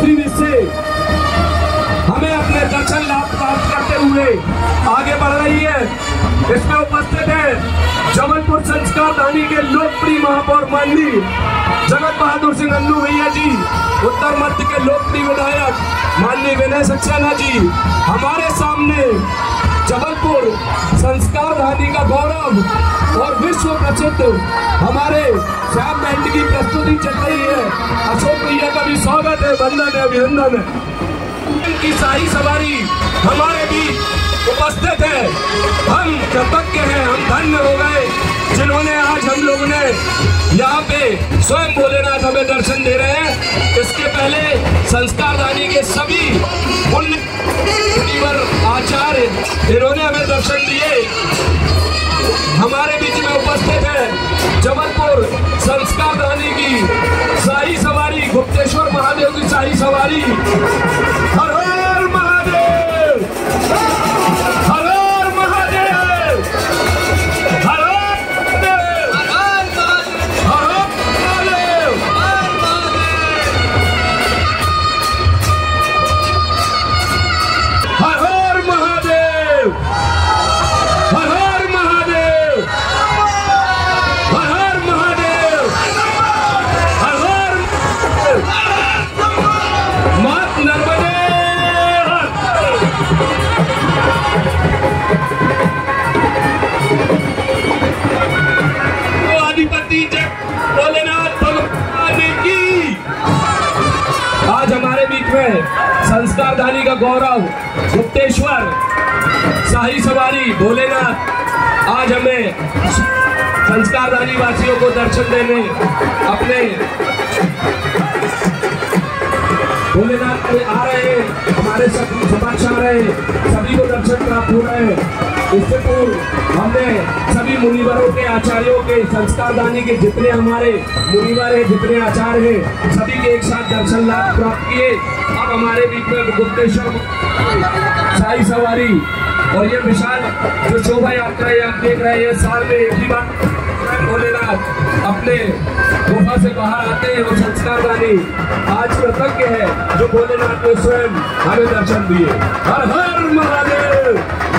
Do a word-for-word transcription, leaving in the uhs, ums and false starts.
पृथ्वी से हमें अपने दर्शन लाभ प्राप्त करते हुए आगे बढ़ रही है। इसमें उपस्थित है जबलपुर संस्कार दानी के लोकप्रिय महापौर माननीय जगत बहादुर सिंह अन्नू भैया जी, उत्तर मध्य के लोकप्रिय विधायक माननीय विनय सक्सेना जी। हमारे सामने जबलपुर संस्कार दानी का गौरव और विश्व प्रसिद्ध हमारे श्याम बैंड की प्रस्तुति चल रही है। अशोक भैया का भी स्वागत है, वंदन है, अभिनंदन है। की शाही सवारी हमारे बीच उपस्थित है। हम कृतज्ञ हैं, हम धन्य हो गए जिन्होंने आज हम लोगों ने यहाँ पे स्वयं भोलेनाथ हमें दर्शन दे रहे हैं। इसके पहले संस्कार दानी के सभी मुनिवर आचार्य इन्होंने हमें दर्शन दिए। हमारे बीच में उपस्थित है जबलपुर संस्कार दानी की शाही सवारी, गुप्तेश्वर महादेव की शाही सवारी। हर हर महादेव, हर हर महादेव, हर हर महादेव, हर हर महादेव, हर हर महादेव, हर हर महादेव, हर हर महादेव, हर हर मात नर्मदे। अधिपति जय भोलेनाथ भगवान की। आज हमारे बीच में संस्कार दानी का गौरव गुप्तेश्वर शाही सवारी भोलेनाथ आज हमें संस्कार दानी वासियों को दर्शन देने अपने भोलेनाथ में आ रहे हैं। हमारे सभी समक्ष आ रहे हैं, सभी को दर्शन प्राप्त हो रहे हैं। इससे पूर्व हमने सभी मुनिवरों के, आचार्यों के, संस्कार दानी के जितने हमारे मुनिवर हैं, जितने आचार्य हैं, सभी के एक साथ दर्शन लाभ प्राप्त किए। अब हमारे बीच में गुप्तेश्वर शाही सवारी और ये विशाल जो शोभा यात्रा है आप देख रहे हैं, साल में एक ही बार भोलेनाथ अपने गुफा से बाहर आते हैं और संस्कार दानी आज कृतज्ञ है जो भोलेनाथ ने स्वयं हमें दर्शन दिए। हर हर महादेव।